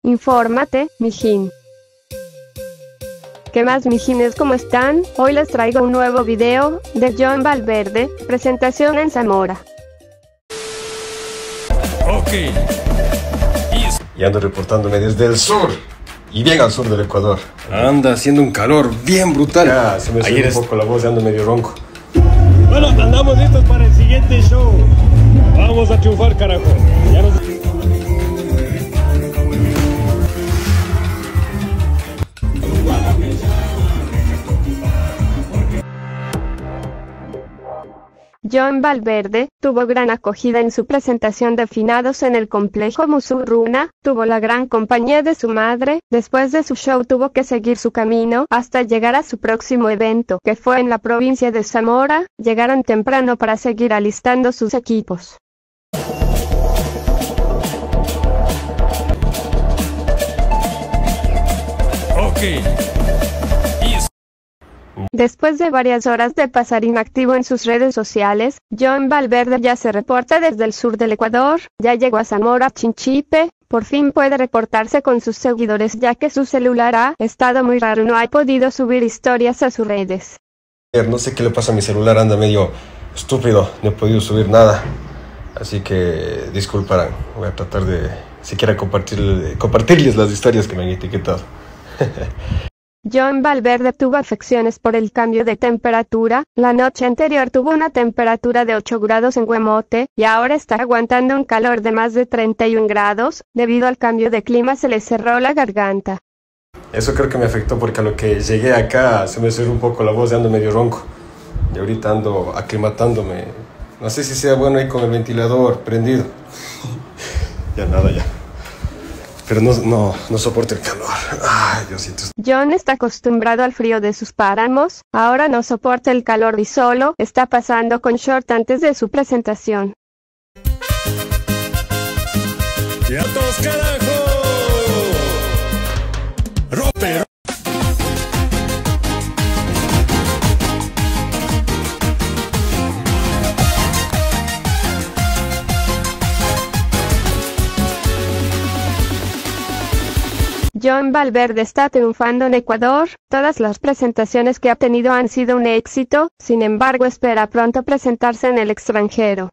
Infórmate, mijín. ¿Qué más, mijines? ¿Cómo están? Hoy les traigo un nuevo video de Jon Valverde, presentación en Zamora. Ok. Y ando reportándome desde el sur, y bien al sur del Ecuador. Anda haciendo un calor bien brutal. Ya, se me sube un poco la voz y ando medio ronco. Bueno, andamos listos para el siguiente show. Vamos a triunfar, carajo. Ya nos... Jon Valverde tuvo gran acogida en su presentación de finados en el complejo Musurruna, tuvo la gran compañía de su madre. Después de su show tuvo que seguir su camino hasta llegar a su próximo evento, que fue en la provincia de Zamora. Llegaron temprano para seguir alistando sus equipos. Ok. Después de varias horas de pasar inactivo en sus redes sociales, Jon Valverde ya se reporta desde el sur del Ecuador, ya llegó a Zamora Chinchipe, por fin puede reportarse con sus seguidores ya que su celular ha estado muy raro, no ha podido subir historias a sus redes. No sé qué le pasa a mi celular, anda medio estúpido, no he podido subir nada. Así que disculparán, voy a tratar de siquiera compartirles las historias que me han etiquetado. Jon Valverde tuvo afecciones por el cambio de temperatura. La noche anterior tuvo una temperatura de 8 grados en Huemote, y ahora está aguantando un calor de más de 31 grados. Debido al cambio de clima se le cerró la garganta. Eso creo que me afectó porque a lo que llegué acá se me subió un poco la voz y ando medio ronco. Y ahorita ando aclimatándome. No sé si sea bueno ahí con el ventilador prendido. Ya nada, ya. Pero no soporto el calor. Ay, Diosito. Jon está acostumbrado al frío de sus páramos, ahora no soporta el calor y solo está pasando con short antes de su presentación. ¡Ya todos, carajo! ¡Rompe! Jon Valverde está triunfando en Ecuador, todas las presentaciones que ha tenido han sido un éxito, sin embargo espera pronto presentarse en el extranjero.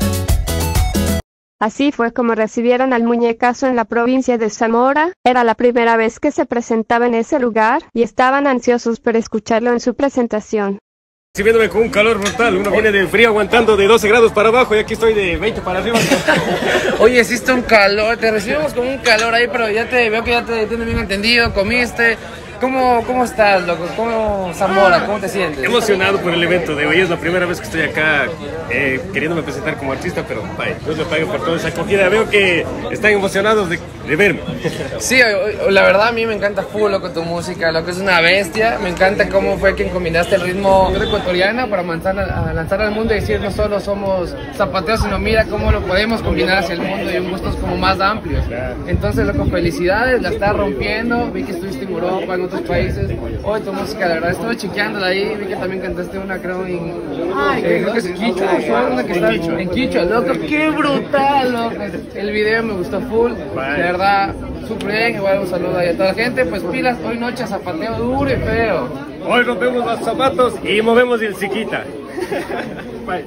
Así fue como recibieron al muñecazo en la provincia de Zamora, era la primera vez que se presentaba en ese lugar, y estaban ansiosos por escucharlo en su presentación. Recibiéndome con un calor brutal, uno viene de frío aguantando de 12 grados para abajo y aquí estoy de 20 para arriba. Oye, existe un calor, te recibimos con un calor ahí, pero ya te veo que ya te tienes bien entendido, comiste. ¿Cómo estás, loco? ¿Cómo Zamora? ¿Cómo te sientes? Emocionado por el evento de hoy, es la primera vez que estoy acá queriéndome presentar como artista, pero vaya, Dios me pague por toda esa acogida. Veo que están emocionados de verme. Sí, la verdad a mí me encanta full, loco, tu música, lo que es una bestia. Me encanta cómo fue que combinaste el ritmo ecuatoriano para lanzar al mundo y decir no solo somos zapateros, sino mira cómo lo podemos combinar hacia el mundo y un gustos como más amplios. Entonces, loco, felicidades, la estás rompiendo. Vi que estuviste en Europa, en otros países. Hoy tu música, la verdad, estuve chequeándola ahí, vi que también cantaste una, creo que es en Quichua, una que está en Quichua, loco, qué brutal, loco. El video me gustó full, de verdad, súper bien. Igual un saludo ahí a toda la gente, pues pilas, hoy noche zapateo duro y feo. Hoy rompemos los zapatos y movemos el chiquita. Bye.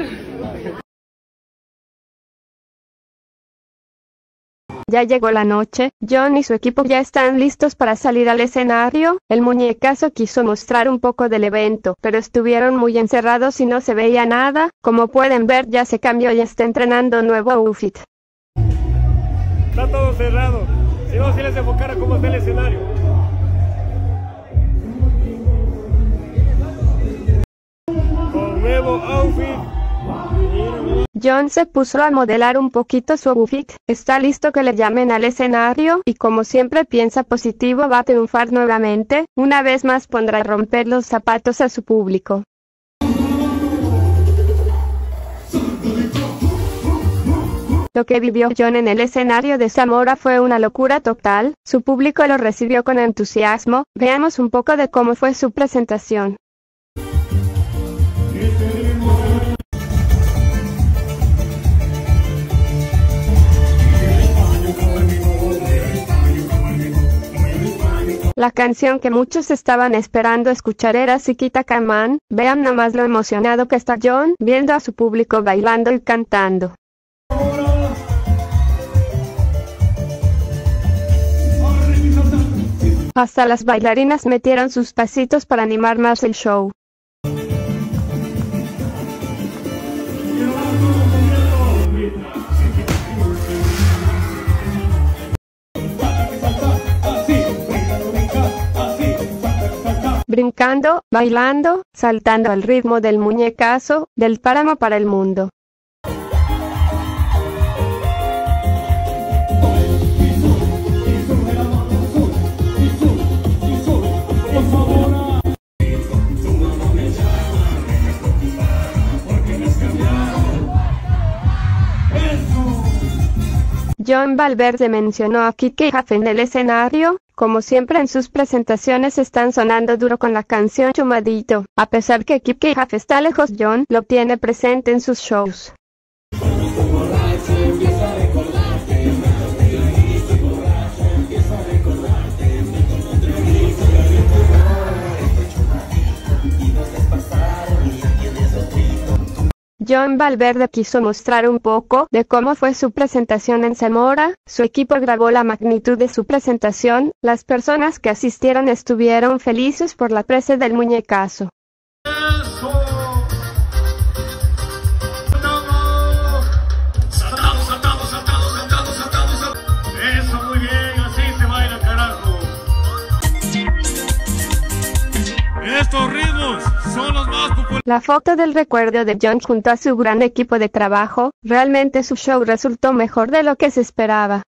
Ya llegó la noche, Jon y su equipo ya están listos para salir al escenario. El muñecazo quiso mostrar un poco del evento, pero estuvieron muy encerrados y no se veía nada. Como pueden ver, ya se cambió y está entrenando nuevo outfit. Está todo cerrado. Si no, si les enfocara cómo está el escenario. Con nuevo outfit. Jon se puso a modelar un poquito su outfit, está listo que le llamen al escenario, y como siempre piensa positivo, va a triunfar nuevamente. Una vez más pondrá a romper los zapatos a su público. Lo que vivió Jon en el escenario de Zamora fue una locura total, su público lo recibió con entusiasmo. Veamos un poco de cómo fue su presentación. La canción que muchos estaban esperando escuchar era Sikita Kaman. Vean nomás lo emocionado que está John viendo a su público bailando y cantando. Hasta las bailarinas metieron sus pasitos para animar más el show. Brincando, bailando, saltando al ritmo del muñecazo, del páramo para el mundo. Jon Valverde mencionó a Kike Jaffe en el escenario. Como siempre en sus presentaciones están sonando duro con la canción Chumadito. A pesar que Kike Jaffe está lejos, Jon lo tiene presente en sus shows. Jon Valverde quiso mostrar un poco de cómo fue su presentación en Zamora. Su equipo grabó la magnitud de su presentación. Las personas que asistieron estuvieron felices por la presa del muñecazo. Eso, muy bien, así se baila, carajo. Estos ritmos son los más populares. La foto del recuerdo de Jon junto a su gran equipo de trabajo. Realmente su show resultó mejor de lo que se esperaba.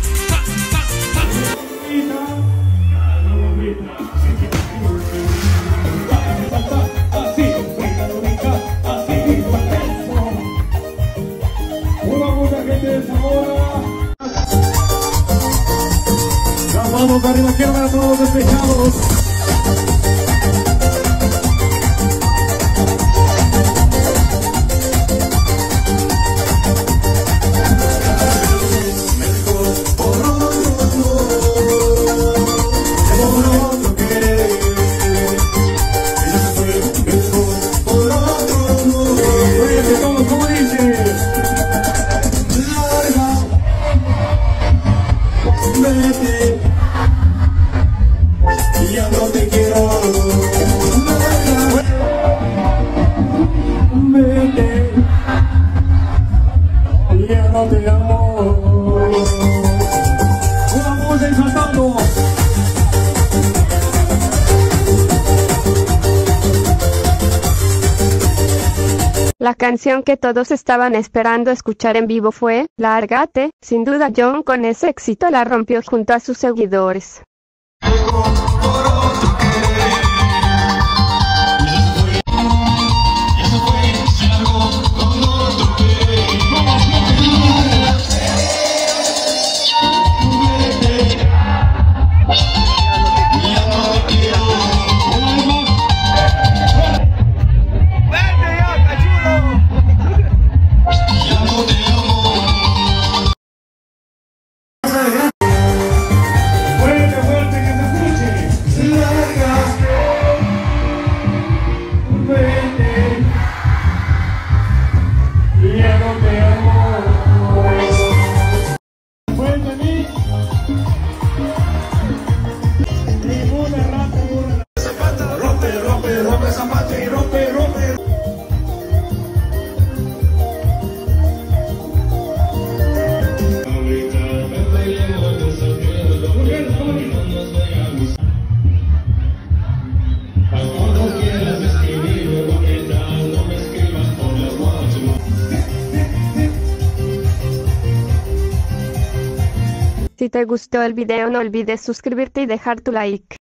Vamos arriba, quiero ver a todos los despechados. Ya no te quiero, vete, ya no te amo. Vamos saltando. La canción que todos estaban esperando escuchar en vivo fue Lárgate. Sin duda Jon con ese éxito la rompió junto a sus seguidores. Si te gustó el video no olvides suscribirte y dejar tu like.